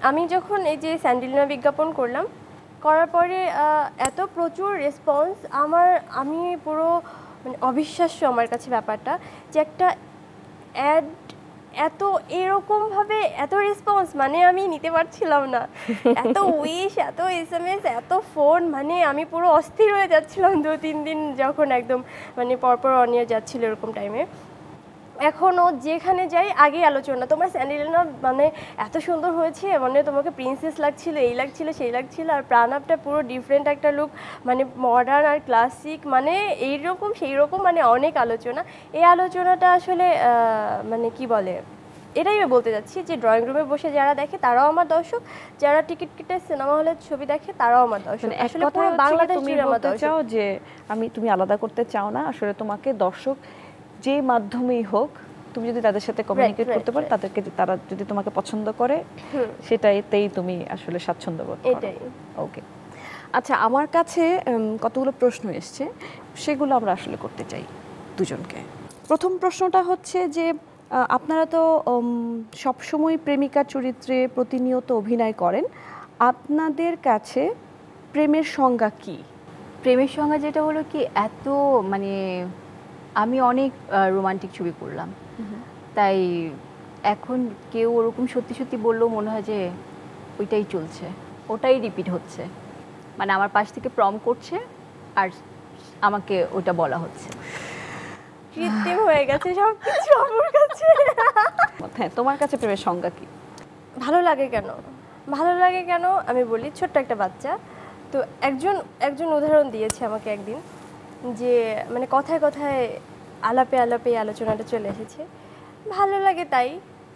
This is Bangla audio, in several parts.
আমি যখন এই যে স্যান্ডেলিনা বিজ্ঞাপন করলাম, করার পরে এত প্রচুর রেসপন্স আমি পুরো মানে অবিশ্বাস্য আমার কাছে ব্যাপারটা, যে একটা অ্যাড এত এরকমভাবে এত রেসপন্স, মানে আমি নিতে পারছিলাম না। এত উইশ, এত SMS, এত ফোন, মানে আমি পুরো অস্থির হয়ে যাচ্ছিলাম 2-3 দিন যখন একদম মানে পরপর অন ইয়ার যাচ্ছিল এরকম টাইমে। এখনও যেখানে যাই আগেই আলোচনা, তোমার স্যান্ডেলিনা মানে এত সুন্দর হয়েছে, মানে তোমাকে প্রিন্সেস লাগছিল, এই লাগছিল সেই লাগছিল। আর প্রাণাপটা পুরো ডিফারেন্ট একটা লুক, মানে মডার্ন আর ক্লাসিক, মানে এইরকম সেই রকম, মানে অনেক আলোচনা। এই আলোচনাটা আসলে মানে কি বলে, এটাই আমি বলতে যাচ্ছি যে ড্রয়িং রুমে বসে যারা দেখে তারাও আমার দর্শক, যারা টিকিট কেটে সিনেমা হলে ছবি দেখে তারাও আমার দর্শক। আসলে পুরো বাংলাদেশ জুড়ে আমার দর্শক। চাও যে তুমি আলাদা করতে চাও না, আসলে তোমাকে দর্শক যে মাধ্যমেই হোক, তুমি যদি তাদের সাথে কমিউনিকেট করতে পারো, তাদেরকে তারা যদি তোমাকে পছন্দ করে, সেটাইতেই তুমি আসলে স্বাচ্ছন্দ্য বোধ করো। এটাই। ওকে, আচ্ছা, আমার কাছে কতগুলো প্রশ্ন এসছে, সেগুলো আমরা আসলে করতে চাই দুজনকে। প্রথম প্রশ্নটা হচ্ছে যে আপনারা তো সবসময় প্রেমিকার চরিত্রে প্রতিনিয়ত অভিনয় করেন, আপনাদের কাছে প্রেমের সংজ্ঞা কি? প্রেমের সংজ্ঞা যেটা হলো কি, এত মানে আমি অনেক রোমান্টিক ছবি করলাম, তাই এখন কেউ ওরকম সত্যি সত্যি বললেও মনে হয় যে ওইটাই চলছে, ওটাই রিপিট হচ্ছে, মানে আমার পাশ থেকে প্রম করছে আর আমাকে ওটা বলা হচ্ছে। কৃত্রিম হয়ে গেছে সব কিছু আমার কাছে। হ্যাঁ, তোমার কাছে প্রেমের সংজ্ঞা কি? ভালো লাগে কেন, ভালো লাগে কেন আমি বলি। ছোট্ট একটা বাচ্চা তো একজন উদাহরণ দিয়েছে আমাকে একদিন, যে মানে কথায় কথায় আলাপে আলাপে এই আলোচনাটা চলে এসেছে। ভালো লাগে তাই,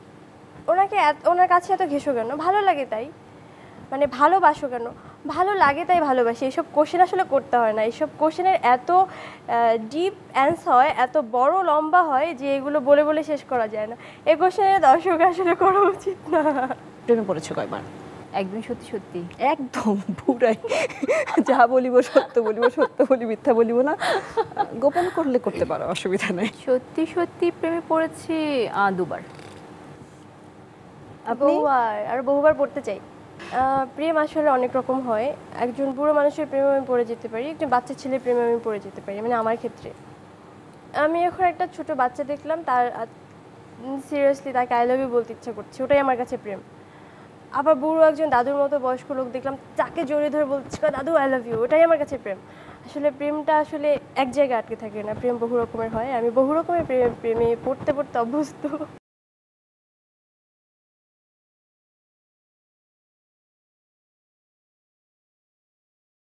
ওনার কাছে এত ঘেঁষো কেন, ভালো লাগে তাই, মানে ভালোবাসো কেন, ভালো লাগে তাই ভালোবাসি। এইসব কোশ্চেন আসলে করতে হয় না, এইসব কোশ্চেনের এত ডিপ অ্যান্সার হয়, এত বড় লম্বা হয় যে এগুলো বলে বলে শেষ করা যায় না। এই কোশ্চেনের দর্শক আসলে করা উচিত না। প্রেমে পড়েছো কয়বার? একদম সত্যি সত্যি, একদম পুরাই, যা বলিব সত্য বলিব, সত্য বলি মিথ্যা বলিব না, গোপন করলে করতে পারো, অসুবিধা নেই। সত্যি সত্যি প্রেমে পড়েছি 2বার। বহুবার আর বহুবার পড়তে চাই। প্রেম আসলে অনেক রকম হয়। একজন বুড়ো মানুষের প্রেমে আমি পড়ে যেতে পারি, একজন বাচ্চা ছেলের প্রেমে আমি পড়ে যেতে পারি, মানে আমার ক্ষেত্রে। আমি এখন একটা ছোট বাচ্চা দেখলাম, তার সিরিয়াসলি তাকে আই লাভ ইউ বলতে ইচ্ছা করছে, ওটাই আমার কাছে প্রেম। আবার বুড়ো একজন দাদুর মতো বয়স্ক লোক দেখলাম, তাকে জড়িয়ে ধরে বলতে ইচ্ছা করে দাদু আই লাভ ইউ, ওটাই আমার কাছে প্রেম। আসলে প্রেমটা আসলে এক জায়গায় আটকে থাকে না, প্রেম বহু রকমের হয়। আমি বহু রকমের প্রেমে পড়তে পড়তে অভ্যস্ত।